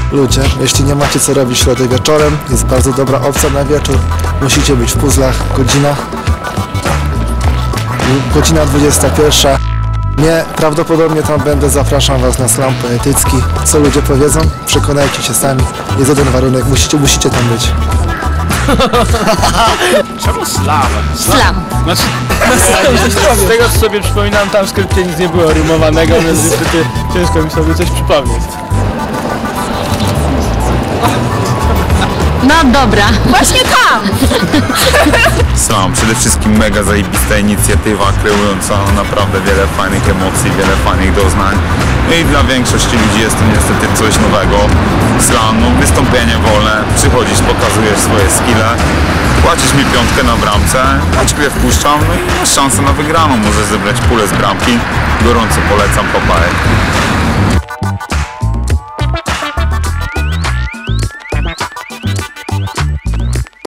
Ludzie, jeśli nie macie co robić środę wieczorem, jest bardzo dobra opcja na wieczór. Musicie być w puzzlach, godzina 21. Nie, prawdopodobnie tam będę, zapraszam was na slam poetycki. Co ludzie powiedzą? Przekonajcie się sami. Jest jeden warunek, musicie tam być. Czemu slam? Slam. Znaczy, z tego co sobie przypominam, tam w skrypcie nic nie było rymowanego, więc niestety ciężko mi sobie coś przypomnieć. No dobra. Właśnie tam! Slam, przede wszystkim mega zajebista inicjatywa, kreująca naprawdę wiele fajnych emocji, wiele fajnych doznań. I dla większości ludzi jest to niestety coś nowego. Slam, no wystąpienie wolne, przychodzisz, pokazujesz swoje skille, płacisz mi 5 na bramce, grę wpuszczam, no i masz szansę na wygraną, możesz zebrać pulę z bramki. Gorąco polecam, papaj.